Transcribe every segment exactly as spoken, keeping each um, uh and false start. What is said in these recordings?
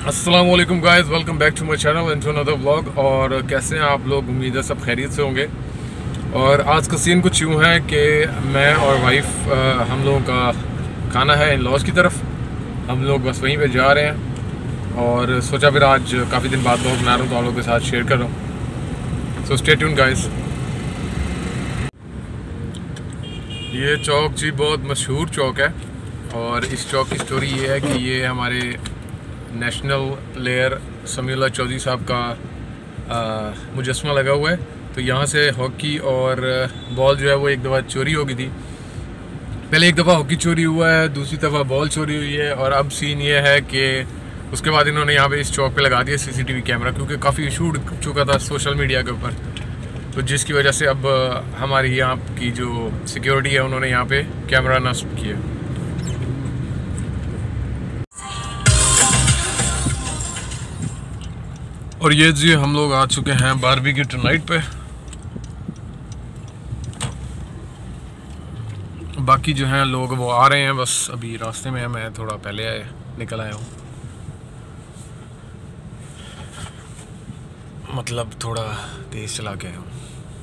अस्सलाम वालेकुम guys, welcome back to my channel and to another vlog. और कैसे हैं आप लोग? उम्मीद है सब खैरियत से होंगे। और आज का सीन कुछ यूँ है कि मैं और वाइफ हम लोगों का खाना है इन लॉज की तरफ। हम लोग बस वहीं पे जा रहे हैं और सोचा फिर आज काफ़ी दिन बाद व्लॉग बना रहा हूँ तो आप लोगों के साथ शेयर कर रहा हूँ। So stay tuned guys. ये चौक जी बहुत मशहूर चौक है और इस चौक की स्टोरी ये है कि ये हमारे नेशनल प्लेयर समीउल्लाह चौधरी साहब का मुजस्समा लगा हुआ है। तो यहाँ से हॉकी और बॉल जो है वो एक दफ़ा चोरी हो गई थी। पहले एक दफ़ा हॉकी चोरी हुआ है, दूसरी दफ़ा बॉल चोरी हुई है और अब सीन ये है कि उसके बाद इन्होंने यहाँ पे इस चौक पे लगा दिया सीसीटीवी कैमरा, क्योंकि काफ़ी इशू उठ चुका था सोशल मीडिया के ऊपर। तो जिसकी वजह से अब हमारी यहाँ की जो सिक्योरिटी है उन्होंने यहाँ पे कैमरा नस्ब किया। और ये जी हम लोग आ चुके हैं बारबेक्यू नाइट पे। बाकी जो हैं लोग वो आ रहे हैं, बस अभी रास्ते में है, मैं थोड़ा पहले आए निकल आया हूँ, मतलब थोड़ा तेज़ चला के आया हूँ।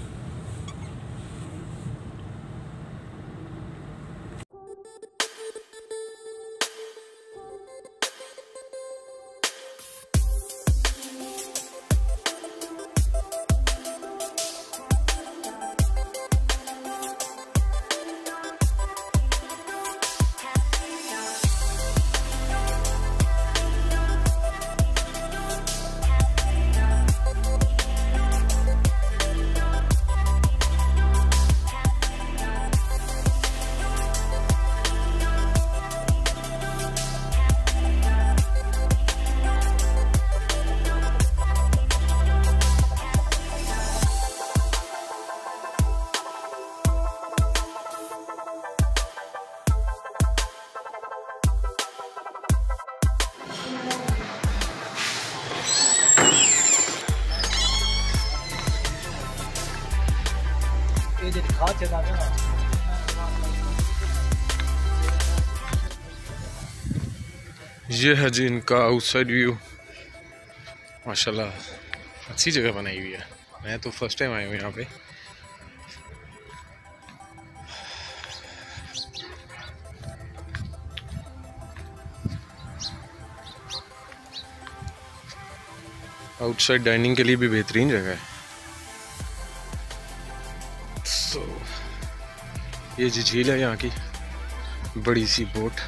ये है जी इनका आउटसाइड व्यू। माशाल्लाह अच्छी जगह बनाई हुई है। मैं तो फर्स्ट टाइम आया हूँ यहाँ पे। आउटसाइड डाइनिंग के लिए भी बेहतरीन जगह है। so, ये जी झील है यहाँ की, बड़ी सी बोट,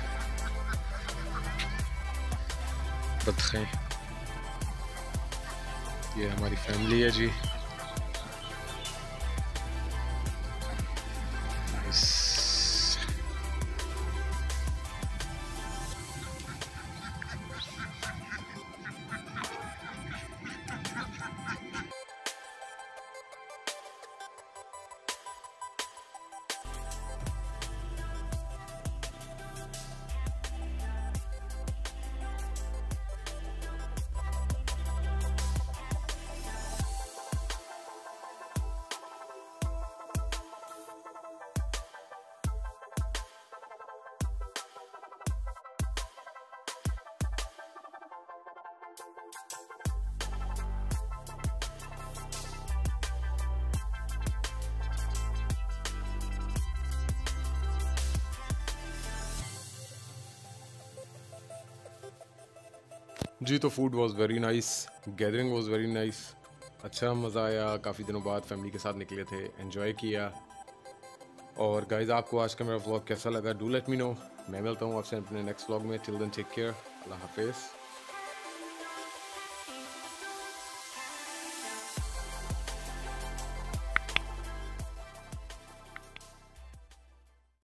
बतखें। ये हमारी फैमिली है जी। जी तो food was very nice, gathering was very nice. अच्छा मज़ा आया, काफ़ी दिनों बाद फैमिली के साथ निकले थे, एंजॉय किया। और गाइज आपको आज का मेरा व्लॉग कैसा लगा, डू लेट मी नो। मैं मिलता हूँ आपसे अपने नेक्स्ट व्लॉग में। टिल देन टेक केयर, अल्लाह हाफिज़।